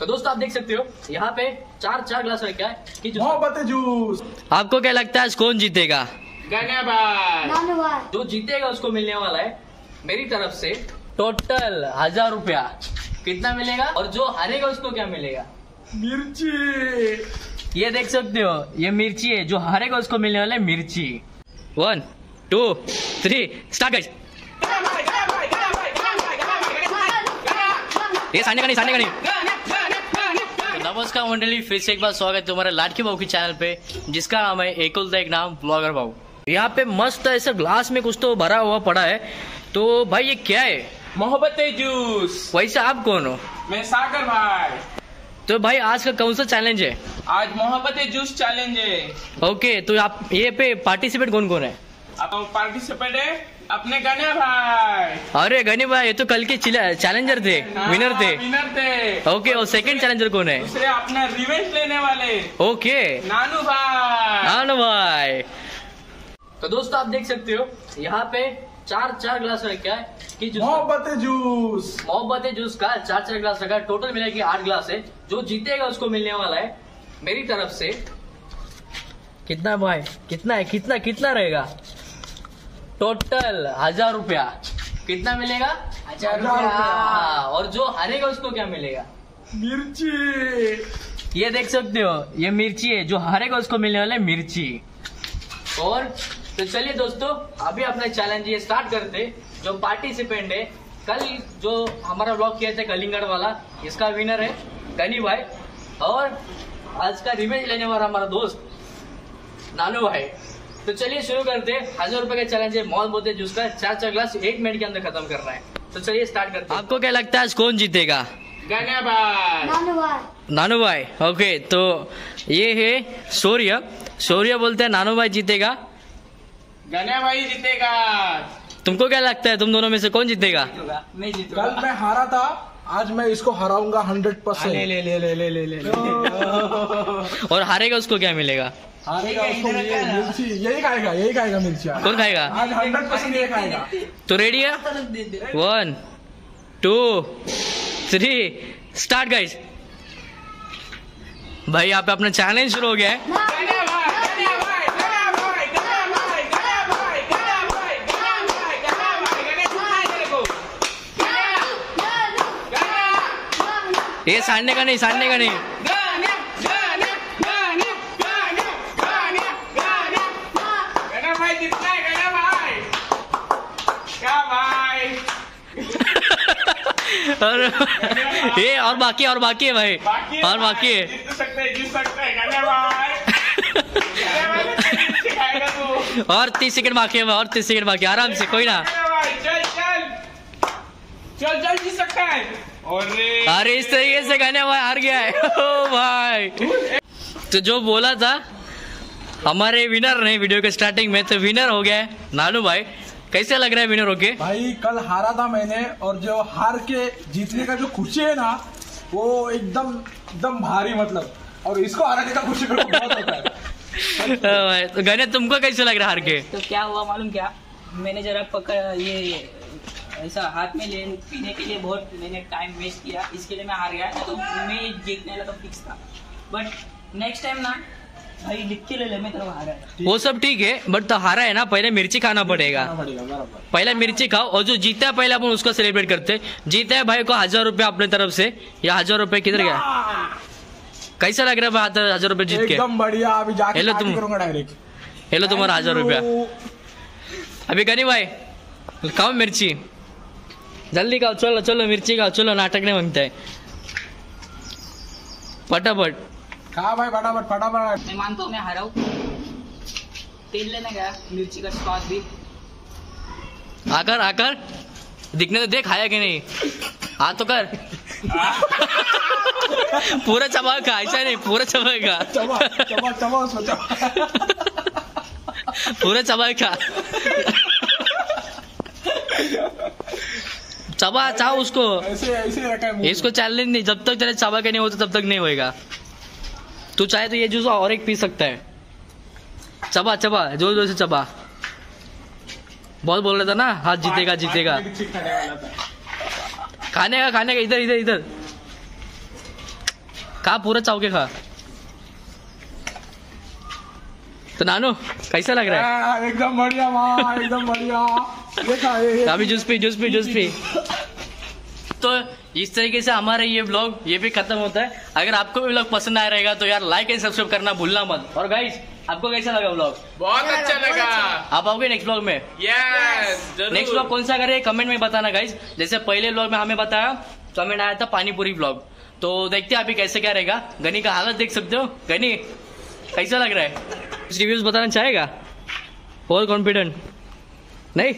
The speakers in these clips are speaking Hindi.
तो दोस्तों आप देख सकते हो यहाँ पे चार ग्लास रखा है कि मोहब्बत जूस। आपको क्या लगता है आज कौन जीतेगा? जो जीतेगा उसको मिलने वाला है मेरी तरफ से टोटल 1000 रुपया। कितना मिलेगा? और जो हारेगा उसको क्या मिलेगा? मिर्ची। ये देख सकते हो, ये मिर्ची है। जो हारेगा उसको मिलने वाला है मिर्ची। 1 2 3 स्टार्ट गाइस। ये सामने का नहीं। नमस्कार मंडली, फिर से एक बार स्वागत है तुम्हारे लाडकी बाबू की चैनल पे, जिसका नाम है एकुलता एक नाम ब्लॉगर बाबू। यहाँ पे मस्त ऐसे ग्लास में कुछ तो भरा हुआ पड़ा है। तो भाई ये क्या है? मोहब्बत जूस। वैसे आप कौन हो? मैं सागर भाई। तो भाई आज का कौन सा चैलेंज है? आज मोहब्बत जूस चैलेंज है। ओके, तो आप ये पे पार्टिसिपेट कौन कौन है? पार्टिसिपेट है अपने गने भाई। अरे गनी भाई, ये तो कल के चैलेंजर थे, विनर थे। ओके, और सेकंड चैलेंजर कौन है? दूसरे अपना रिवेंज लेने वाले। ओके, नानू भाई। तो दोस्तों आप देख सकते हो यहाँ पे चार ग्लास रखा है कि मोहब्बत जूस का चार ग्लास रखा है। टोटल मिला के 8 ग्लास है। जो जीतेगा उसको मिलने वाला है मेरी तरफ से कितना भाई? कितना है? कितना रहेगा? टोटल 1000 रुपया। कितना मिलेगा? 1000 रुपया। और जो हारेगा उसको क्या मिलेगा? मिर्ची। ये देख सकते हो, ये मिर्ची है। जो हारेगा उसको मिलने वाला है मिर्ची। और तो चलिए दोस्तों, अभी अपना चैलेंज ये स्टार्ट करते। जो पार्टिसिपेंट है, कल जो हमारा व्लॉग किया था कलिंगड़ वाला, इसका विनर है गनी भाई। और आज का रिवेंज लेने वाला हमारा दोस्त नानू भाई। तो चलिए शुरू करते हैं। 1000 रुपए का चैलेंज है मोहब्बत जूस का। चार ग्लास 1 मिनट के अंदर खत्म करना है। तो चलिए स्टार्ट करते हैं। आपको क्या लगता है आज कौन जीतेगा? गने भाई। नानू भाई। ओके, तो ये है शौर्य बोलते हैं नानू भाई जीतेगा। गने भाई जीतेगा। तुमको क्या लगता है तुम दोनों में से कौन जीतेगा? मैं जीतूंगा। कल मैं हारा था, आज मैं इसको हराऊंगा 100%। ले। और हारेगा उसको क्या मिलेगा? हारेगा उसको मिर्ची। यही खाएगा मिर्ची। कौन खाएगा? आज 100% ये खाएगा। तो रेडी है? 1 2 3 स्टार्ट गाइस। भाई यहाँ पे अपना चैलेंज शुरू हो गया है। ये साड़ने का नहीं। और बाकी है भाई, और बाकी है। जीत सकते हैं और 30 सेकंड बाकी है, और 30 सेकंड बाकी, आराम से, कोई ना। चल जीत सकता है। अरे इस तरीके से गाने भाई हार गया है। ओ भाई, तो जो बोला था हमारे विनर ने वीडियो के स्टार्टिंग में, तो विनर हो गया है नानू भाई। कैसे लग रहा है विनर होके? भाई कल हारा था मैंने, और जो हार के जीतने का जो खुशी है ना, वो एकदम भारी, मतलब। और इसको हारने का खुशी मेरे को बहुत होता है। भाई तो गाने तुमको कैसे लग रहा है हार के? तो क्या हुआ मालूम क्या, मैंने जरा पकड़ ये ऐसा हाथ में पीने के लिए बहुत मैंने टाइम वेस्ट किया, इसके लिए मैं हार गया। तो मैं जीतने लगा फिक्स था, बट नेक्स्ट टाइम ना भाई लिख के ले मैं तो हारा है। वो सब ठीक है, बट तो हारा है ना, पहले मिर्ची खाना पड़ेगा। पहले मिर्ची खाओ, और जो जीता है पहले अपन उसको सेलिब्रेट करते। जीता है भाई को 1000 रुपया अपने तरफ से। या 1000 रुपये किधर गया? कैसा लग रहा है 1000 रुपये जीत के? एकदम बढ़िया। अभी जाके हेलो तुम्हारा 1000 रुपया। अभी गनी भाई खाओ मिर्ची, जल्दी खाओ। चलो मिर्ची खाओ, चलो नाटक नहीं मांगता है। फटाफट खा भाई, फटाफट। मैं मानता हूँ मैं हारा हूँ। तेल लेने गया, मिर्ची का स्वाद भी। आकर दिखने तो देख, खाया कि नहीं? आ तो कर। पूरा चबा खा, ऐसा नहीं, पूरा चबा खा। पूरा चबा खा। चबा चाहो उसको। ऐसे रखा है। इसको चैलेंज नहीं, जब तक तेरे चबा के नहीं होता तब तक नहीं होएगा। तू चाहे तो ये जूस और एक पी सकता है। चबा जोर से चबा। बहुत बोल रहा था ना, हाथ जीतेगा। खाने का इधर खा पूरा चाव के खा। तो नानू कैसा लग रहा है? एकदम बढ़िया माँ, एकदम बढ़िया। ये खा, ये अभी जूस पी। तो इस तरीके से हमारा ये व्लॉग ये भी खत्म होता है। अगर आपको भी व्लॉग पसंद आया रहेगा तो यार लाइक एंड सब्सक्राइब करना भूलना मत। और गाइस आपको कैसा लगा व्लॉग? बहुत अच्छा लगा। आप आओगे नेक्स्ट व्लॉग में? यस जरूर। नेक्स्ट व्लॉग कौन सा करे कमेंट में बताना गाइस। जैसे पहले व्लॉग में हमें बताया, कमेंट आया था पानीपुरी व्लॉग। तो देखते हैं अभी कैसे क्या रहेगा। गनी का हालत देख सकते हो। गनी कैसा लग रहा है? कुछ रिव्यूज बताना चाहेगा? और कॉन्फिडेंट नहीं?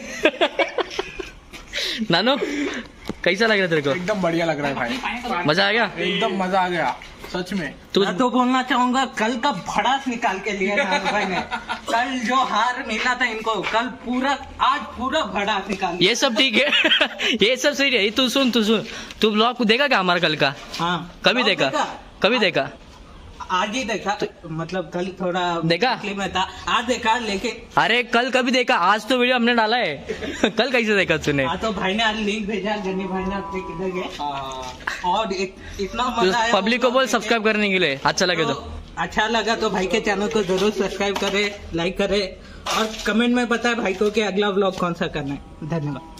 नानो कैसा लग रहा है तेरे को? एकदम बढ़िया लग रहा है भाई, मजा आ गया? एकदम मजा आ गया सच में। तू मैं तो बोलना चाहूंगा कल का भड़ास निकाल के लिया था भाई ने। कल जो हार मिला था इनको, कल पूरा आज पूरा भड़ास निकाल। ये सब ठीक है। ये सब सही है। तू सुन तू ब्लॉग देखा क्या हमारा कल का? हाँ कभी देखा? आज ही देखा, मतलब कल थोड़ा देखा? तकलीफ में था, आज देखा। लेकिन अरे कल कभी देखा? आज तो वीडियो हमने डाला है। कल कैसे देखा तूने? हाँ तो भाई ने आज लिंक भेजा, गन्नी भाई ने अपने किधर गए। और इतना मजा आया। पब्लिक को बोल सब्सक्राइब करने के लिए। अच्छा लगे तो अच्छा लगा तो भाई के चैनल को जरूर सब्सक्राइब करे, लाइक करे और कमेंट में बताए भाई को कि अगला व्लॉग कौन सा करना है। धन्यवाद।